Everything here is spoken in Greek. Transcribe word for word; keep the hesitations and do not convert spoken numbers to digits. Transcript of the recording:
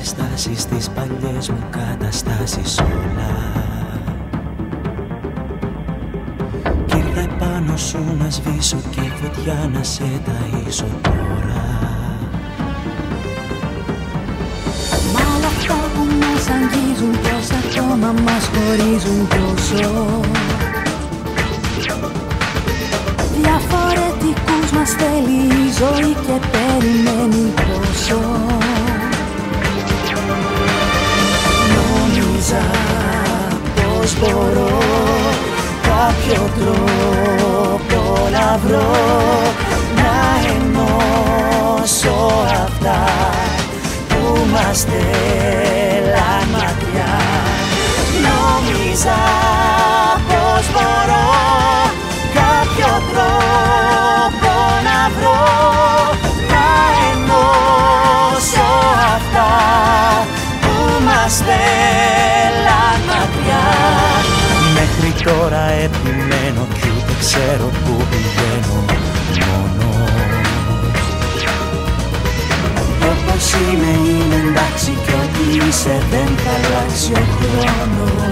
παραστάσεις, τις παλιές μου καταστάσεις όλα. Κι ήρθα επάνω σου να σβήσω και φωτιά να σε ταΐσω τώρα. Μ' όλα αυτά που μας αγγίζουν, πως ακόμα μας χωρίζουν τόσο. Διαφορετικούς μας θέλει η ζωή και περιμένει πόσο. Νόμιζα πως μπορώ κάποιο τρόπο να βρω, να ενώσω αυτά που μας στέλναν μακριά. Νόμιζα πως μπορώ κάποιο τρόπο να βρω, να ενώσω αυτά που μας στέλναν μακριά. Μέχρι τώρα επιμένω κι ούτε ξέρω που πηγαίνω μόνος. Όπως είμαι είναι εντάξει κι ό,τι είσαι δεν θα αλλάξει ο χρόνος.